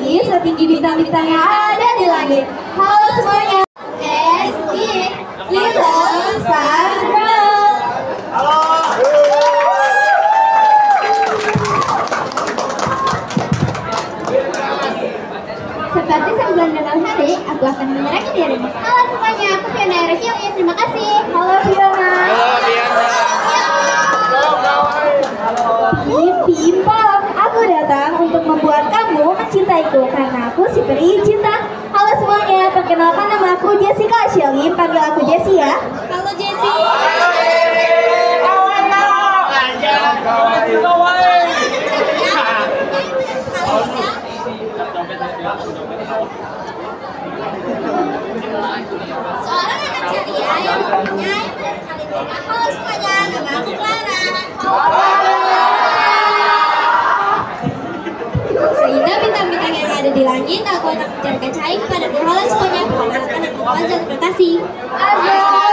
tinggi setinggi bintang-bintang yang ada di langit. Halo semuanya. Little Star Girl. Seperti sebulan dalam hari, aku akan menyerahkan dirimu. Halo semuanya, aku Fiona Erekilia. Terima kasih. Halo Fiona. Pimpam, aku datang untuk membuat kamu mencintaiku karena aku si peri cinta. Halo semuanya, perkenalkan nama aku Jessica Shelly. Panggil aku Jessie ya. Halo Jessie. Seorang anak ceria yang mempunyai sekali nikah. Halo semuanya, nama aku Clara. Sehingga bintang-bintang yang ada di langit, aku akan mencarikan cahaya kepada halo semuanya. Perkenalkan nama aku Azal. Terima kasih. Azal.